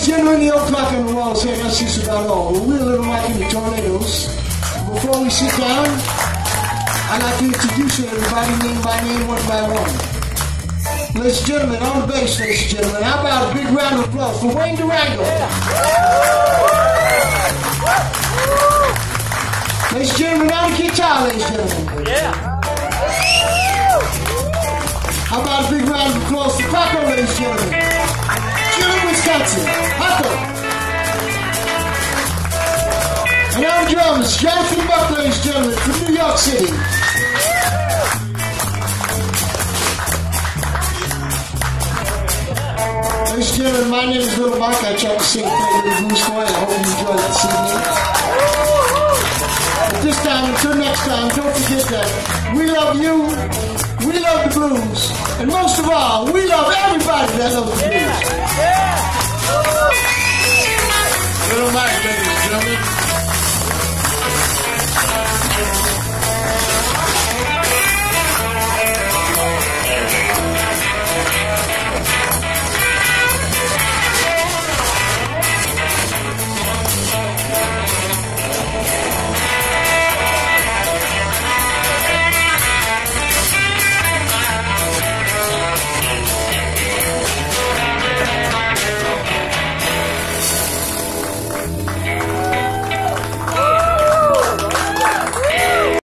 Gentlemen, the o'clock on the wall saying that's just about all. But we're a little rocking the tornadoes. Before we sit down, I'd like to introduce everybody name by name, one by one. Ladies and gentlemen, on the bass, ladies and gentlemen, how about a big round of applause for Wayne Durango? Ladies and gentlemen, on the guitar, ladies and gentlemen. How about a big round of applause for Paco, ladies and gentlemen? Chilling, Wisconsin, Paco. And on drums, Jonathan Buck, ladies and gentlemen, from New York City. Ladies and gentlemen, my name is Little Mike. I try to sing a little blues for you. I hope you enjoy that this evening. But this time, until next time, don't forget that we love you, we love the blues, and most of all, we love everybody that loves the blues. Little Mike, ladies and gentlemen.